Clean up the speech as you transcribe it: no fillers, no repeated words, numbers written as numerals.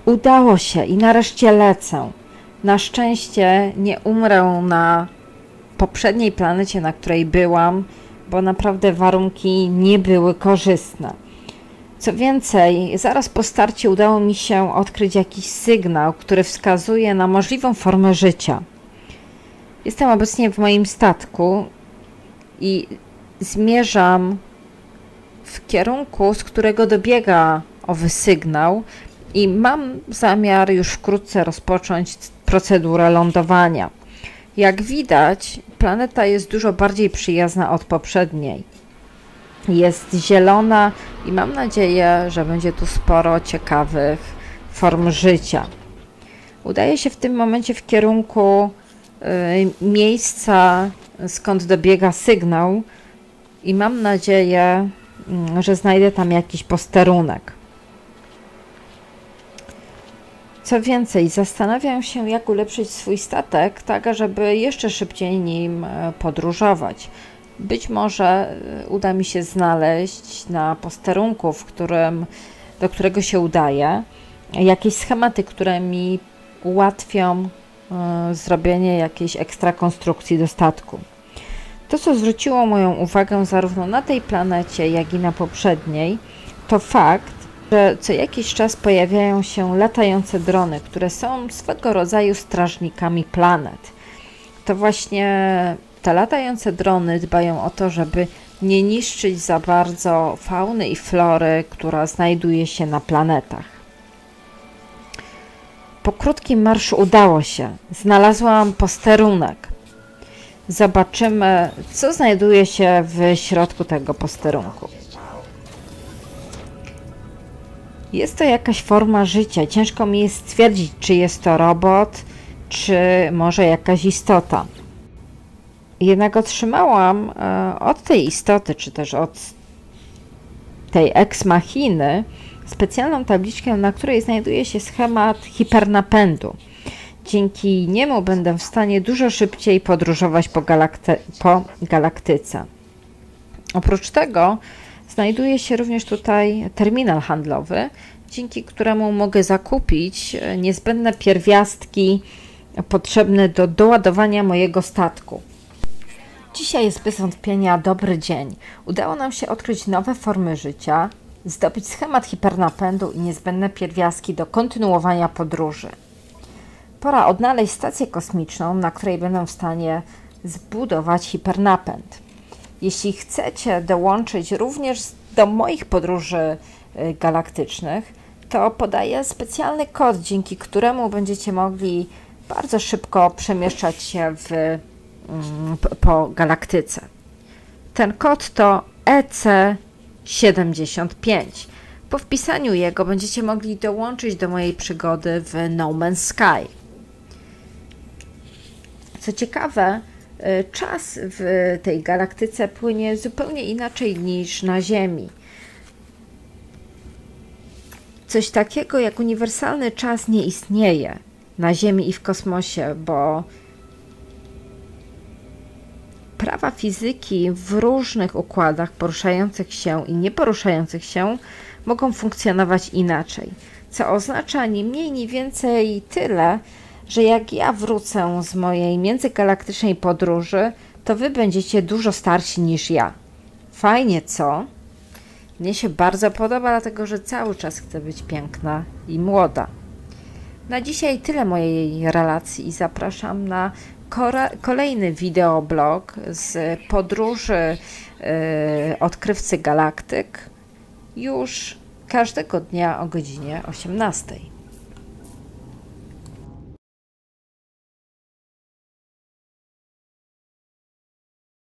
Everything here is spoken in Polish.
Udało się i nareszcie lecę. Na szczęście nie umrę na poprzedniej planecie, na której byłam, bo naprawdę warunki nie były korzystne. Co więcej, zaraz po starcie udało mi się odkryć jakiś sygnał, który wskazuje na możliwą formę życia. Jestem obecnie w moim statku i zmierzam w kierunku, z którego dobiega owy sygnał i mam zamiar już wkrótce rozpocząć procedurę lądowania. Jak widać, planeta jest dużo bardziej przyjazna od poprzedniej. Jest zielona i mam nadzieję, że będzie tu sporo ciekawych form życia. Udaję się w tym momencie w kierunku miejsca, skąd dobiega sygnał i mam nadzieję, że znajdę tam jakiś posterunek. Co więcej, zastanawiam się, jak ulepszyć swój statek, tak żeby jeszcze szybciej nim podróżować. Być może uda mi się znaleźć na posterunku, do którego się udaję, jakieś schematy, które mi ułatwią zrobienie jakiejś ekstra konstrukcji do statku. To, co zwróciło moją uwagę zarówno na tej planecie, jak i na poprzedniej, to fakt, że co jakiś czas pojawiają się latające drony, które są swego rodzaju strażnikami planet. To właśnie te latające drony dbają o to, żeby nie niszczyć za bardzo fauny i flory, która znajduje się na planetach. Po krótkim marszu udało się. Znalazłam posterunek. Zobaczymy, co znajduje się w środku tego posterunku. Jest to jakaś forma życia. Ciężko mi jest stwierdzić, czy jest to robot, czy może jakaś istota. Jednak otrzymałam od tej istoty, czy też od tej ex machiny specjalną tabliczkę, na której znajduje się schemat hipernapędu. Dzięki niemu będę w stanie dużo szybciej podróżować po galaktyce. Oprócz tego znajduje się również tutaj terminal handlowy, dzięki któremu mogę zakupić niezbędne pierwiastki potrzebne do doładowania mojego statku. Dzisiaj jest bez wątpienia dobry dzień. Udało nam się odkryć nowe formy życia, zdobyć schemat hipernapędu i niezbędne pierwiastki do kontynuowania podróży. Pora odnaleźć stację kosmiczną, na której będę w stanie zbudować hipernapęd. Jeśli chcecie dołączyć również do moich podróży galaktycznych, to podaję specjalny kod, dzięki któremu będziecie mogli bardzo szybko przemieszczać się po galaktyce. Ten kod to EC75. Po wpisaniu jego będziecie mogli dołączyć do mojej przygody w No Man's Sky. Co ciekawe, czas w tej galaktyce płynie zupełnie inaczej niż na Ziemi. Coś takiego jak uniwersalny czas nie istnieje na Ziemi i w kosmosie, bo prawa fizyki w różnych układach poruszających się i nieporuszających się mogą funkcjonować inaczej, co oznacza ni mniej, ni więcej tyle, że jak ja wrócę z mojej międzygalaktycznej podróży, to wy będziecie dużo starsi niż ja. Fajnie, co? Mnie się bardzo podoba, dlatego że cały czas chcę być piękna i młoda. Na dzisiaj tyle mojej relacji i zapraszam na kolejny wideoblog z podróży odkrywcy galaktyk już każdego dnia o godzinie 18.